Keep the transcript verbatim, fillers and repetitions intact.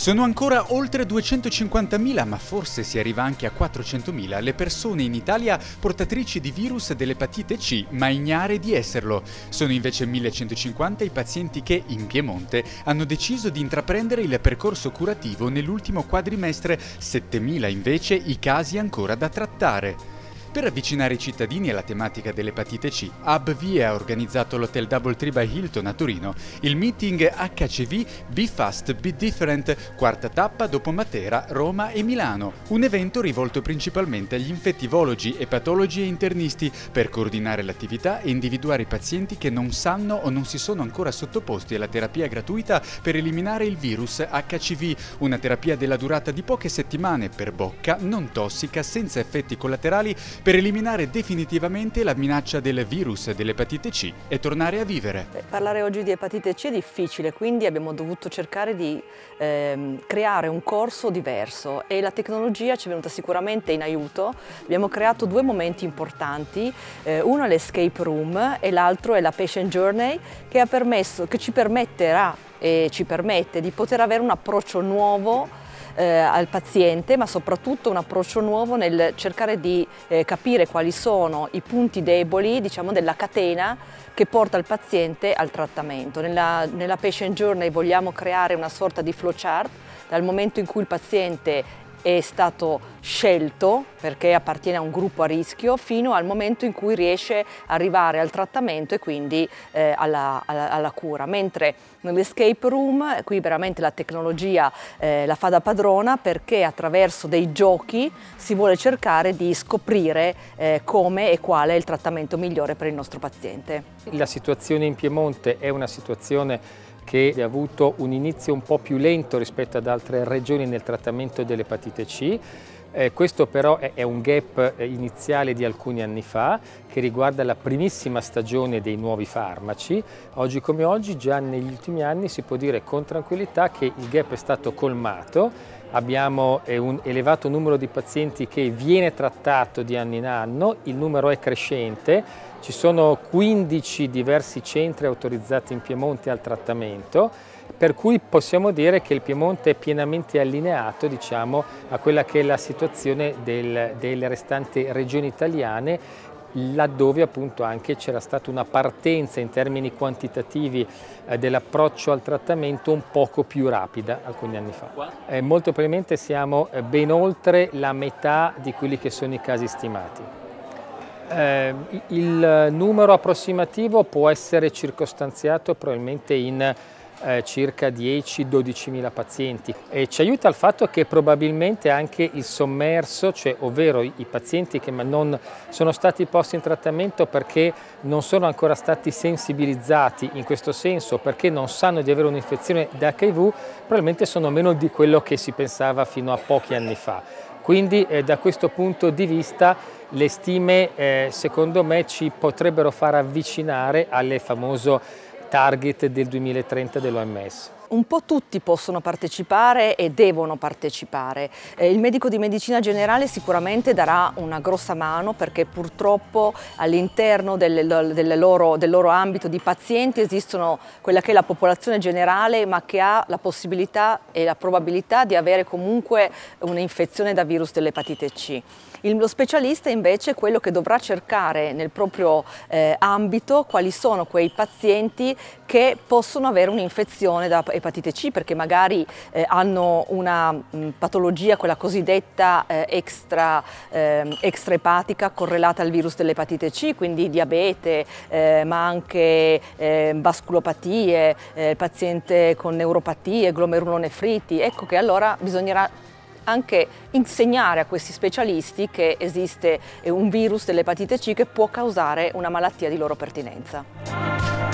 Sono ancora oltre duecentocinquantamila, ma forse si arriva anche a quattrocentomila, le persone in Italia portatrici di virus dell'epatite C, ma ignare di esserlo. Sono invece millecentocinquanta i pazienti che, in Piemonte, hanno deciso di intraprendere il percorso curativo nell'ultimo quadrimestre, settemila invece i casi ancora da trattare. Per avvicinare i cittadini alla tematica dell'epatite C, AbbVie ha organizzato l'Hotel Doubletree by Hilton a Torino il meeting acca ci vi Be Fast, Be Different, quarta tappa dopo Matera, Roma e Milano. Un evento rivolto principalmente agli infettivologi, epatologi e internisti per coordinare l'attività e individuare i pazienti che non sanno o non si sono ancora sottoposti alla terapia gratuita per eliminare il virus acca ci vi, una terapia della durata di poche settimane per bocca, non tossica, senza effetti collaterali, per eliminare definitivamente la minaccia del virus dell'epatite C e tornare a vivere. Beh, parlare oggi di epatite C è difficile, quindi abbiamo dovuto cercare di ehm, creare un corso diverso e la tecnologia ci è venuta sicuramente in aiuto. Abbiamo creato due momenti importanti, eh, uno è l'escape room e l'altro è la patient journey che, ha permesso, che ci permetterà e ci permette di poter avere un approccio nuovo Eh, al paziente, ma soprattutto un approccio nuovo nel cercare di eh, capire quali sono i punti deboli, diciamo, della catena che porta il paziente al trattamento. Nella, nella patient journey vogliamo creare una sorta di flowchart dal momento in cui il paziente è stato scelto perché appartiene a un gruppo a rischio fino al momento in cui riesce ad arrivare al trattamento e quindi eh, alla, alla, alla cura, mentre nell'escape room qui veramente la tecnologia eh, la fa da padrona, perché attraverso dei giochi si vuole cercare di scoprire eh, come e quale è il trattamento migliore per il nostro paziente. La situazione in Piemonte è una situazione che ha avuto un inizio un po' più lento rispetto ad altre regioni nel trattamento dell'epatite C. Eh, questo però è, è un gap iniziale di alcuni anni fa che riguarda la primissima stagione dei nuovi farmaci. Oggi come oggi, già negli ultimi anni, si può dire con tranquillità che il gap è stato colmato. Abbiamo eh, un elevato numero di pazienti che viene trattato di anno in anno, il numero è crescente. Ci sono quindici diversi centri autorizzati in Piemonte al trattamento, per cui possiamo dire che il Piemonte è pienamente allineato, diciamo, a quella che è la situazione del, delle restanti regioni italiane, laddove appunto anche c'era stata una partenza in termini quantitativi eh, dell'approccio al trattamento un poco più rapida alcuni anni fa. Eh, molto probabilmente siamo eh, ben oltre la metà di quelli che sono i casi stimati. Eh, il numero approssimativo può essere circostanziato probabilmente in eh, circa dieci dodicimila pazienti e ci aiuta il fatto che probabilmente anche il sommerso, cioè ovvero i, i pazienti che non sono stati posti in trattamento perché non sono ancora stati sensibilizzati in questo senso, perché non sanno di avere un'infezione da acca i vu, probabilmente sono meno di quello che si pensava fino a pochi anni fa. Quindi eh, da questo punto di vista le stime eh, secondo me ci potrebbero far avvicinare alle famoso target del duemilatrenta dell'O M S. Un po' tutti possono partecipare e devono partecipare. Eh, il medico di medicina generale sicuramente darà una grossa mano, perché purtroppo all'interno del, del, loro, del loro ambito di pazienti esistono quella che è la popolazione generale, ma che ha la possibilità e la probabilità di avere comunque un'infezione da virus dell'epatite C. Il, lo specialista invece è quello che dovrà cercare nel proprio eh, ambito quali sono quei pazienti che possono avere un'infezione da epatite C, perché magari eh, hanno una mh, patologia, quella cosiddetta eh, extra, eh, extraepatica correlata al virus dell'epatite C, quindi diabete, eh, ma anche eh, vasculopatie, eh, paziente con neuropatie, glomerulonefriti. Ecco che allora bisognerà anche insegnare a questi specialisti che esiste un virus dell'epatite C che può causare una malattia di loro pertinenza.